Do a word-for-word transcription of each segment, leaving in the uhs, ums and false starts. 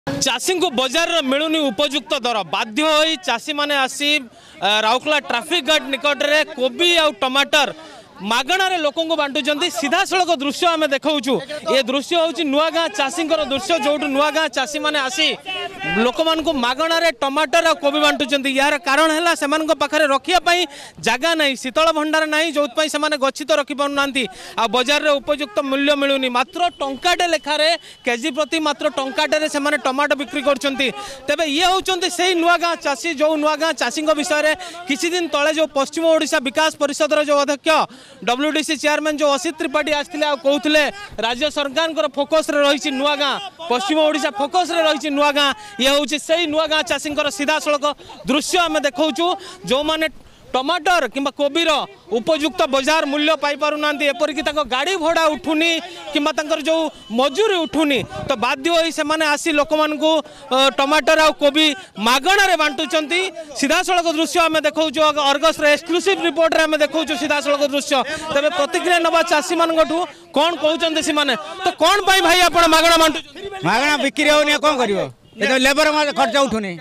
चाषी को बजार मिलूनी उपयुक्त दर बाध्य होई चाषी माने आसी राउरकेला ट्रैफिक गार्ड निकट में कोबी आ टमाटर मागणार लोक बांटुंट सीधा सड़क दृश्य आम देखा ये दृश्य हूँ नुआगाँ चाषी दृश्य जो नुआगाँ चाषी मैंने आसी लोक मानू मागणार टमाटर आ कोबी बांटुंट यार कारण है से पाखे रखापी जगह नहीं शीतल भंडार ना जो से गच्छित रखिपार आ बजार में उपयुक्त मूल्य मिलूनी मात्र टंकाटे लेखार केजी प्रति मात्र टंकाटे से टमाटो बिक्री करे ये होती से नुआगाँ चाषी जो नुआगाँ चाषी विषय में किसी दिन तले जो पश्चिम ओडिशा विकास परिषद जो अध्यक्ष डब्ल्यूडीसी चेयरमैन जो असित त्रिपाठी आसते कहते राज्य सरकार फोकस रही नुआगाँ पश्चिम ओडिशा फोकस रही नुआगाँ ये हूँ से नुआगाँ चाषी सीधा सड़क दृश्य आम देखा जो मैंने टमाटर कि कोबीर उपयुक्त बजार मूल्य पाई पारना एपरिक गाड़ी भड़ा उठुनी कि जो मजूरी उठुनी तो बाध्य होई से माने आसी लोक मानकु टमाटर आ कोबी मागणार बांटुचंती सीधा सड़क दृश्य आम देखा अर्गस एक्सक्लूसिव रिपोर्ट रे आम देखा सीधा सड़क दृश्य तबे प्रतिक्रिया नवा चाषी मानकठू कौन कहते से माने तो कौन पाई भाई आपण मागणा बांटुचंती मागणा बिक्री होनी कौन करिवो ये लेबर खर्च उठुनी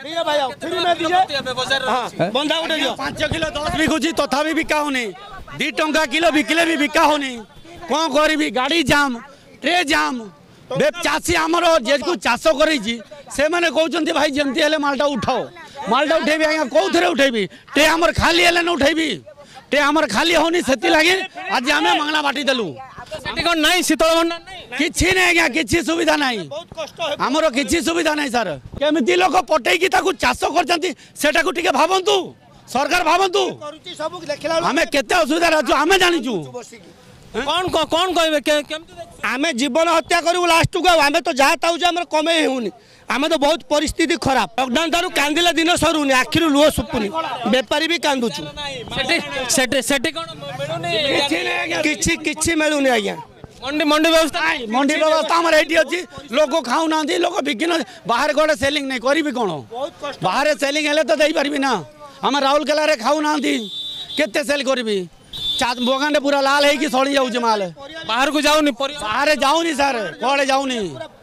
बंधा उठे पांच किलो दस बिकुची तथा भी बिका होनी दी टंका किलो बिकले भी बिका होनी कौन करी गाड़ी जाम ट्रे जाम चाषी आमर जेको चाष कर मैंने भाई जमती है मालटा उठाओ मालटा उठेबी आज्ञा कौन उठेबी ट्रे आमर खाली है ना उठेबी ट्रे आमर खाली होनी से लगे आज आम मांगना बाटी देलु नहीं शीतल भंडार किसी नहीं आज्ञा किसी सुविधा नहीं आमर किसी सुविधा नहीं सर केमी लोक पटेकी चाष कर भावतु सरकार भावतु आम केते असुविधा आम जाचु कौन कौन कहे आम जीवन हत्या करूँ लास्ट को आम तो जहाँ ताऊँ कमे होनी आम तो बहुत परिस्थिति खराब लॉकडाउन तारू कांदिले दिन सरुनी आखिर लुह सुपुनी बेपारी भी कांदुचु किछि किछि मिलूनी आज्ञा मंडी मंडी व्यवस्था मंडी व्यवस्था आम ये अच्छी लोक खाऊ ना लोक बिकिन बाहर गोटे सेलिंग नहीं करी कौन बाहर सेलिंग हेले तो दे पारि ना आम राउरकेला खाऊ ना केते सेल करी बगान पूरा लाल है कि सड़ी जाऊँ माल बाहर को जाऊनी बाहर जाऊनी सर कड़े जाऊनी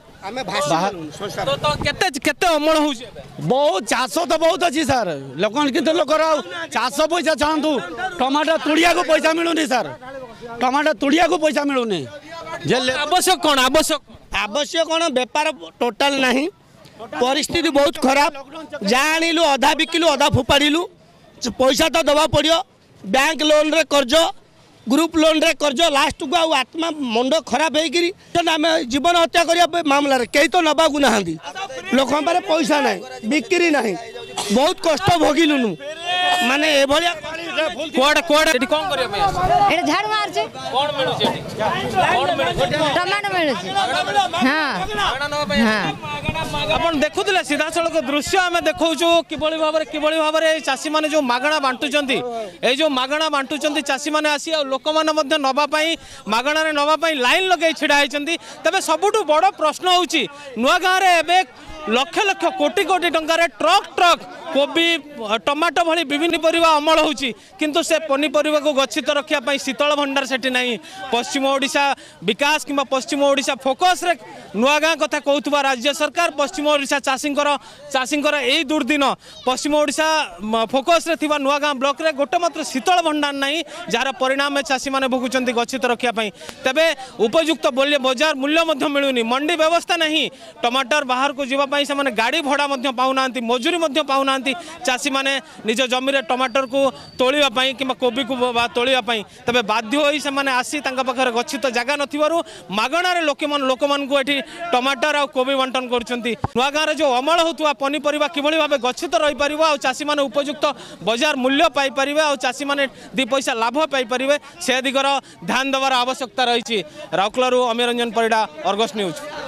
तो तो केते केते अमल हो बहुत चाष तो बहुत अच्छी सर लोक कितने लोक चाष पैसा चाहतु टमाटर तुड़िया को पैसा मिलूनी सर टमाटर तुड़िया को पैसा मिलूनी आवश्यक कौन आवश्यक आवश्यक कौन बेपार टोटाल नहीं परिस्थिति बहुत खराब जहाँ आणिलु अधा बिकिलु अधा फोपाड़िलु पैसा तो दबा पड़ो बैंक लोन रे कर्ज ग्रुप लोन रे कर्ज लास्ट को आउ आत्मा मुंड खराब होम जीवन हत्या करने मामला कई तो नबाकू ना लोक पैसा ना बिक्री ना बहुत कष्ट भोगिलुनु माने एभलिया कोड कोड एटी कोन करिया पे एटी झाड़ मार छै कोन मिलु छै एटी कोन मिलु छै टमाटर मिलु छै हां हां अपन देखुतले सीधा सड़क दृश्य आमे देखौछु किबळी भाबरे किबळी भाबरे चासी माने जो मागणा बांटुचंती ए जो मागणा बांटुचंती चासी माने आसी आ लोक माने मध्ये नबा पई मागणा रे नबा पई लाइन लगै छिडा हैचंती तबे सबुटु बड़ प्रश्न होउची नुआ गां रे एबे लक्ष लक्ष कोटी कोटी टंकार ट्रक ट्रक कोबी टमाटो भली विभिन्न परिवा अमल होउची किंतु से पनीपरिवा को गच्छित रखिया शीतल भंडार सेठी नहीं पश्चिम ओडिशा विकास किंबा पश्चिम ओडिशा फोकस रे नुआगाँ कथा कहूथुबा राज्य सरकार पश्चिम ओडिशा चाषींकर चाषींकर एई दुर्दिन पश्चिम ओडिशा फोकस रे थिबा नुआगाँ ब्लॉक रे गोटे मात्र शीतल भंडार नहीं जार परिणाम चाषी माने भोगुचंती गच्छित रखिया तबे उपयुक्त बजार मूल्य मध्य मिलूनी मंडी व्यवस्था नहीं टमाटर बाहर को जीवा से माने गाड़ी भड़ा मध्य पाउना मजूरी मध्य पाउना चाषी माने निज जमी रे टमाटर को तोलिया पई कि कोबी को तोलिया पई तबे बाध्य होई से माने आसी तांका पाखरे गच्छित जगह नथिबारु मागणारे लोक मान लोक मान को एठी टमाटर आ कोबी बंटन करछंती नुआ गां रे जो अमल होतुवा पनीपरिवा किभली भाबे गच्छित रही परिबो आ चाषी माने उपयुक्त बाजार मूल्य पाई परिबे आ चाषी माने दी पैसा लाभ पाई परिबे से दिगर ध्यान देवार आवश्यकता रही। Rourkela Amirranjan Parida, Argus news.